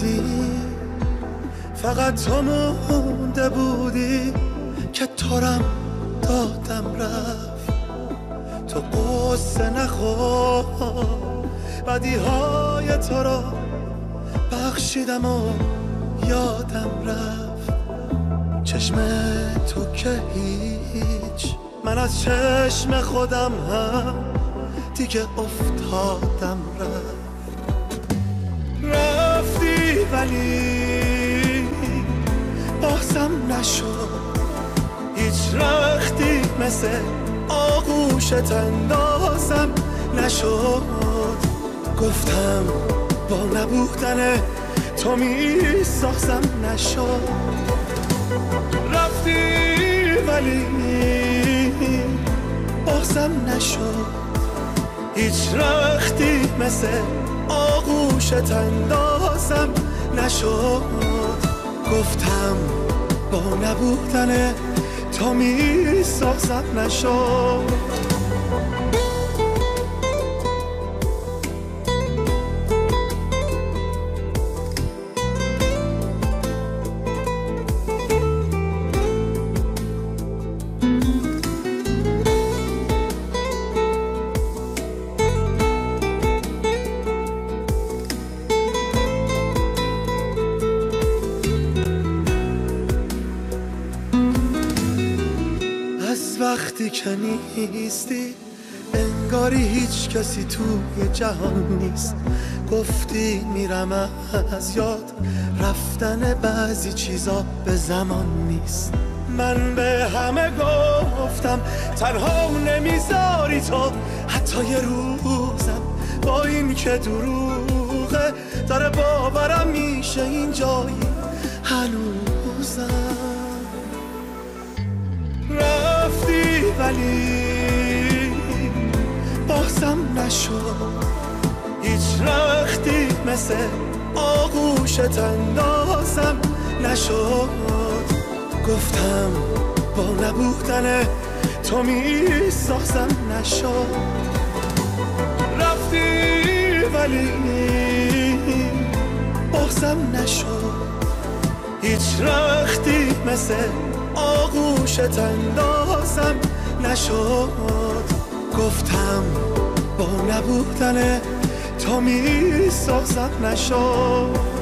عوضی فقط تو مونده بودی که ترم دادم رفت. تو قصه نخور بدیهای تو را بخشیدم و یادم رفت. چشم تو که هیچ، من از چشم خودم هم دیگه افتادم رفتی ولی بازم نشد هیچ رختی مثل آغوشت اندازم نشد. گفتم با نبودن تو میسازم نشد. رفتی ولی بازم نشد هیچ رختی مثل آغوشت اندازم نشد. گفتم با نبودن تو میسازم نشد. وقتی که نیستی انگاری هیچ کسی توی جهان نیست. گفتی میرم از یاد رفتن بعضی چیزا به زمان نیست. من به همه گفتم تنها نمیذاری تو حتی یه روزم، با این که دروغه داره باورم میشه این جایی هنوزم. رفتی ولی بازم نشد هیچ رختی مثل آغوشت اندازم نشد. گفتم با نبودن تو میسازم نشد. رفتی ولی بازم نشد هیچ رختی مثل آغوشت اندازم نشد. گفتم با نبودن تو میسازم نشد.